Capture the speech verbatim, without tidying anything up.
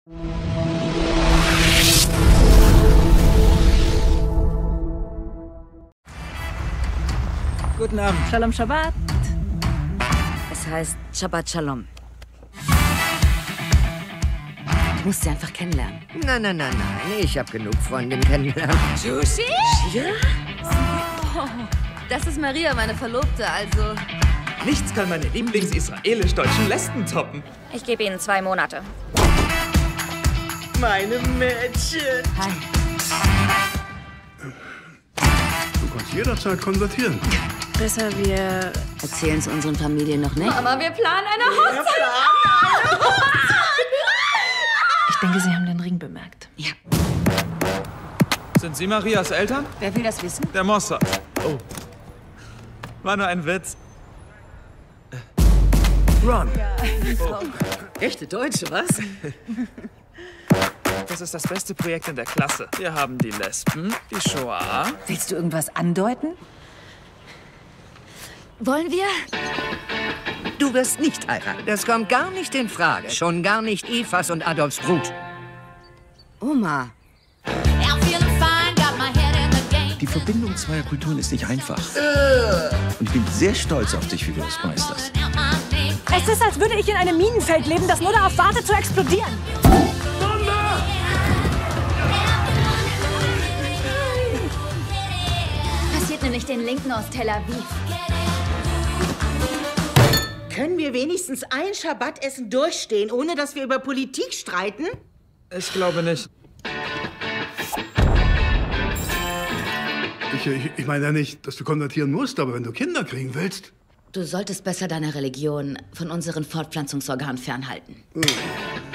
Guten Abend. Shalom Shabbat. Es heißt Shabbat Shalom. Du musst sie einfach kennenlernen. Nein, nein, nein, nein. Ich habe genug Freundinnen kennengelernt. Juicy? Ja? Oh, das ist Maria, meine Verlobte, also... Nichts kann meine lieblings-israelisch-deutschen Lesben toppen. Ich gebe Ihnen zwei Monate. Meine Mädchen. Hi. Du kannst jederzeit konvertieren. Besser wir... Erzählen es unseren Familien noch nicht. Mama, wir planen eine Hochzeit. Ich denke, Sie haben den Ring bemerkt. Ja. Sind Sie Marias Eltern? Wer will das wissen? Der Mossad. Oh. War nur ein Witz. Run! Echte Deutsche, was? Das ist das beste Projekt in der Klasse. Wir haben die Lesben, die Shoah. Willst du irgendwas andeuten? Wollen wir? Du wirst nicht heiraten. Das kommt gar nicht in Frage. Schon gar nicht Evas und Adolfs Brut. Oma. Die Verbindung zweier Kulturen ist nicht einfach. Und ich bin sehr stolz auf dich, wie du das meisterst. Es ist, als würde ich in einem Minenfeld leben, das nur darauf wartet, zu explodieren. Passiert nämlich den Linken aus Tel Aviv. Können wir wenigstens ein Schabbatessen durchstehen, ohne dass wir über Politik streiten? Ich glaube nicht. Ich, ich, ich meine ja nicht, dass du konvertieren musst, aber wenn du Kinder kriegen willst... Du solltest besser deine Religion von unseren Fortpflanzungsorganen fernhalten. Hm.